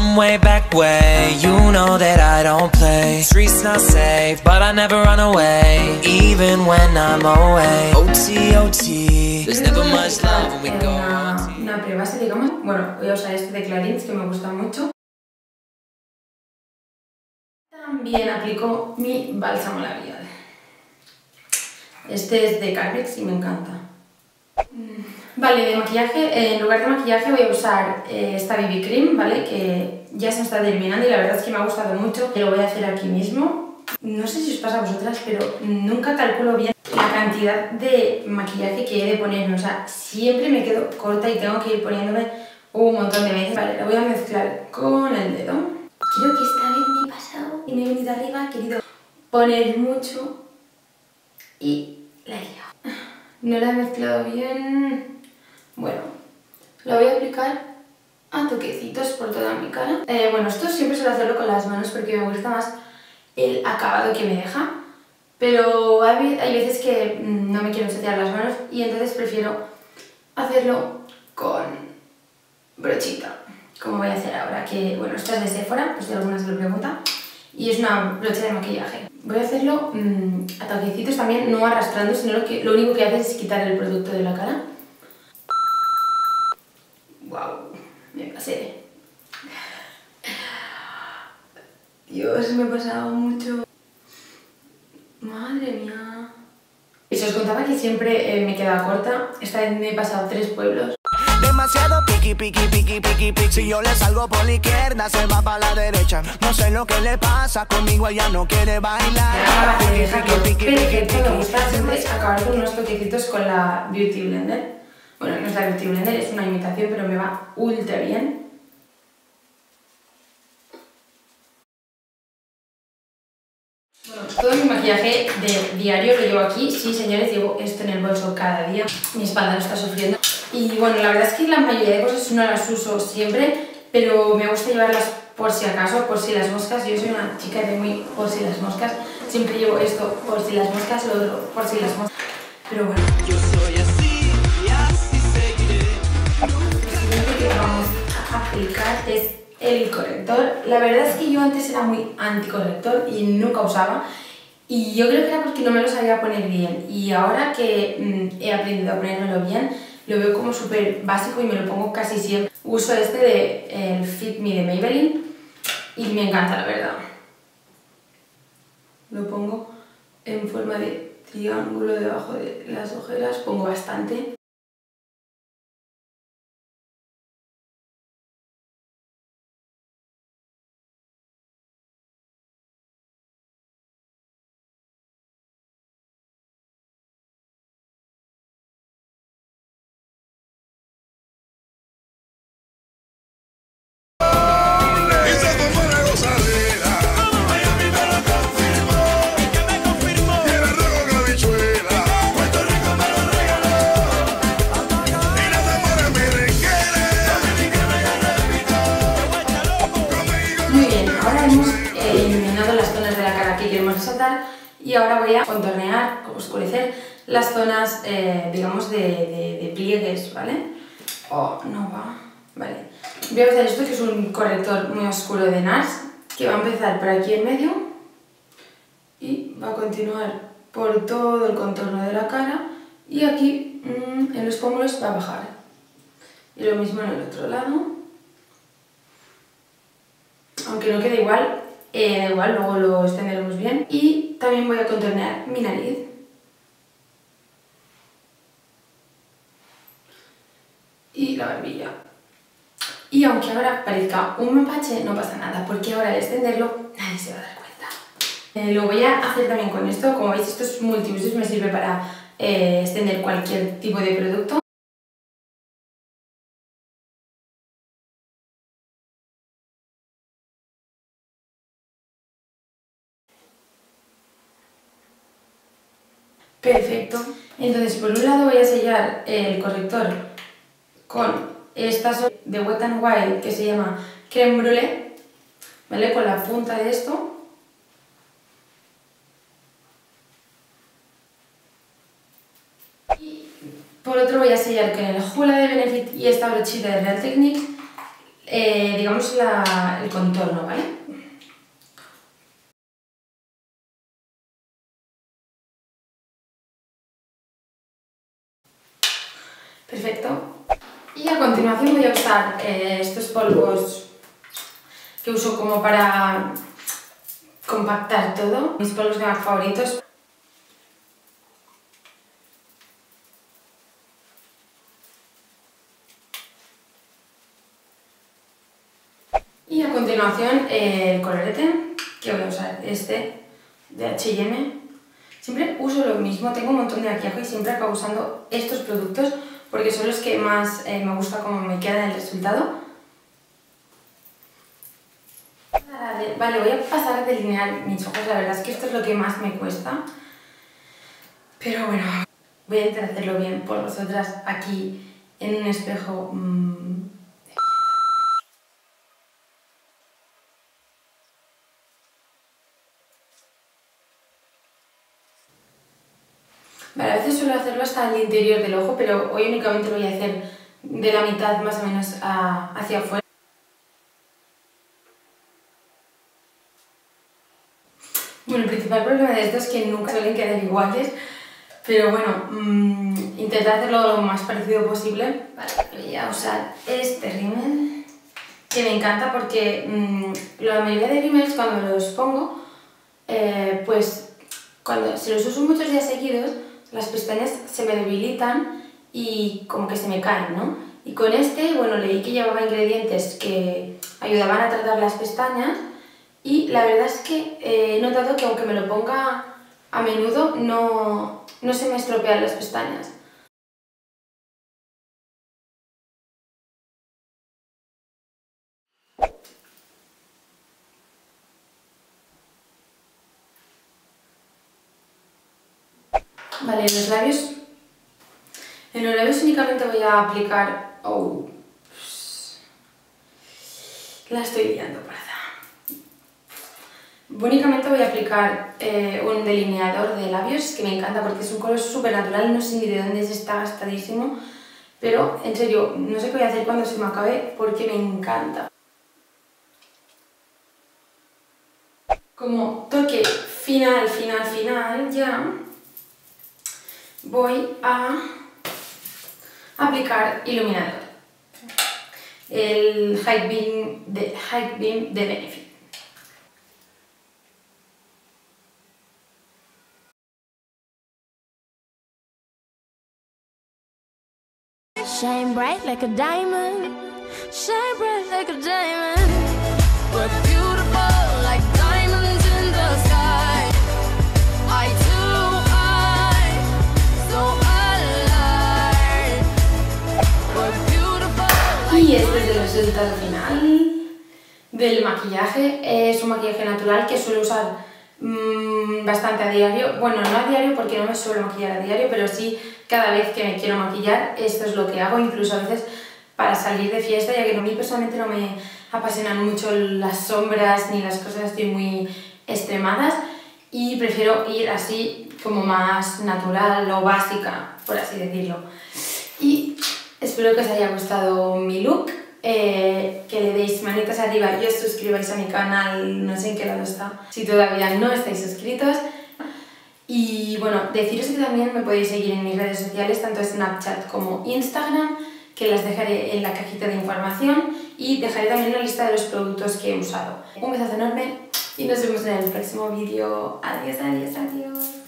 From way back way, you know that I don't play. Streets not safe, but I never run away, even when I'm away. OT, OT, there's never much love when we go OT. Una prebase, digamos. Bueno, voy a usar este de Clarins que me gusta mucho. También aplico mi bálsamo labial. Este es de Carmex y me encanta. Vale, de maquillaje, en lugar de maquillaje voy a usar esta BB Cream, ¿vale? Que ya se está terminando y la verdad es que me ha gustado mucho. Lo voy a hacer aquí mismo. No sé si os pasa a vosotras, pero nunca calculo bien la cantidad de maquillaje que he de ponerme. O sea, siempre me quedo corta y tengo que ir poniéndome un montón de veces. Vale, lo voy a mezclar con el dedo. Creo que esta vez me he pasado y me he venido arriba, he querido poner mucho y la he liado. No la he mezclado bien. Bueno, lo voy a aplicar a toquecitos por toda mi cara. Bueno, esto siempre suelo hacerlo con las manos porque me gusta más el acabado que me deja. Pero hay veces que no me quiero ensuciar las manos y entonces prefiero hacerlo con brochita, como voy a hacer ahora, que bueno, esta es de Sephora, pues si alguna se lo pregunta, y es una brocha de maquillaje. Voy a hacerlo a toquecitos también, no arrastrando, sino lo único que hace es quitar el producto de la cara. ¡Wow! Me pasé. Dios, me he pasado mucho. Madre mía. Y si os contaba que siempre me quedaba corta, esta vez me he pasado 3 pueblos. Demasiado piqui, piqui, piqui, piqui, piqui. Si yo le salgo por la izquierda, se va para la derecha. No sé lo que le pasa, conmigo ella no quiere bailar. Perfecto, me gusta siempre acabar con unos toquecitos con la Beauty Blender. Bueno, no es la Beauty Blender, es una imitación, pero me va ultra bien. Bueno, todo mi maquillaje de diario lo llevo aquí. Sí, señores, llevo esto en el bolso cada día. Mi espalda no está sufriendo. Y bueno, la verdad es que la mayoría de cosas no las uso siempre, pero me gusta llevarlas por si acaso, por si las moscas. Yo soy una chica de muy por si las moscas. Siempre llevo esto por si las moscas, lo otro por si las moscas. Pero bueno. Yo soy así y así seguiré. Lo siguiente que vamos a aplicar es el corrector. La verdad es que yo antes era muy anticorrector y nunca usaba. Y yo creo que era porque no me lo sabía poner bien. Y ahora que he aprendido a ponérmelo bien, lo veo como súper básico y me lo pongo casi siempre. Uso este de el Fit Me de Maybelline y me encanta, la verdad. Lo pongo en forma de triángulo debajo de las ojeras, pongo bastante. Muy bien, ahora hemos eliminado las zonas de la cara que queremos resaltar y ahora voy a contornear, oscurecer las zonas, digamos, de pliegues, ¿vale? Oh, no va. Vale. Voy a hacer esto que es un corrector muy oscuro de NARS, que va a empezar por aquí en medio y va a continuar por todo el contorno de la cara y aquí en los pómulos va a bajar. Y lo mismo en el otro lado. Aunque no quede igual, da igual, luego lo extenderemos bien. Y también voy a contornear mi nariz. Y la barbilla. Y aunque ahora parezca un mapache, no pasa nada, porque ahora al extenderlo nadie se va a dar cuenta. Lo voy a hacer también con esto. Como veis, esto es multiusos, me sirve para extender cualquier tipo de producto. Perfecto. Entonces, por un lado voy a sellar el corrector con esta de Wet n Wild que se llama Crème Brûlée, ¿vale? Con la punta de esto. Y por otro voy a sellar con el Hoola de Benefit y esta brochita de Real Techniques digamos, el contorno, ¿vale? Perfecto. Y a continuación voy a usar estos polvos que uso como para compactar todo, mis polvos de MAC favoritos. Y a continuación el colorete, que voy a usar este de H&M. Siempre uso lo mismo, tengo un montón de maquillaje y siempre acabo usando estos productos porque son los que más me gusta cómo me queda el resultado. Vale, voy a pasar a delinear mis ojos, la verdad es que esto es lo que más me cuesta. Pero bueno, voy a intentar hacerlo bien por vosotras aquí en un espejo de mierda. Vale, a veces suelo hacerlo hasta el interior del ojo, pero hoy únicamente lo voy a hacer de la mitad más o menos hacia afuera. Bueno, el principal problema de esto es que nunca suelen quedar iguales, pero bueno, intentar hacerlo lo más parecido posible. Vale, voy a usar este rímel, que me encanta porque la mayoría de rímels cuando me los pongo, pues si los uso muchos días seguidos, las pestañas se me debilitan y como que se me caen, ¿no? Y con este, bueno, leí que llevaba ingredientes que ayudaban a tratar las pestañas y la verdad es que he notado que aunque me lo ponga a menudo, no se me estropean las pestañas. Vale, en los labios únicamente voy a aplicar... Oh, la estoy liando, parda. Únicamente voy a aplicar un delineador de labios que me encanta porque es un color súper natural, no sé ni de dónde es, está gastadísimo, pero en serio, no sé qué voy a hacer cuando se me acabe porque me encanta. Como toque final ya, voy a aplicar iluminador, el High Beam de Benefit. Shine bright like a diamond, shine bright like a diamond. We're beautiful like diamonds in the sky. Eye to eye, so alive. We're beautiful. Y este es el resultado final del maquillaje. Es un maquillaje natural que suelo usar bastante a diario. Bueno, no a diario porque no me suelo maquillar a diario, pero sí cada vez que me quiero maquillar, esto es lo que hago, incluso a veces para salir de fiesta, ya que a mí personalmente no me apasionan mucho las sombras ni las cosas así muy extremadas y prefiero ir así como más natural o básica, por así decirlo. Y espero que os haya gustado mi look, que le deis manitas arriba y os suscribáis a mi canal, no sé en qué lado está, si todavía no estáis suscritos. Y bueno, deciros que también me podéis seguir en mis redes sociales, tanto Snapchat como Instagram, que las dejaré en la cajita de información y dejaré también la lista de los productos que he usado. Un besazo enorme y nos vemos en el próximo vídeo. Adiós, adiós, adiós.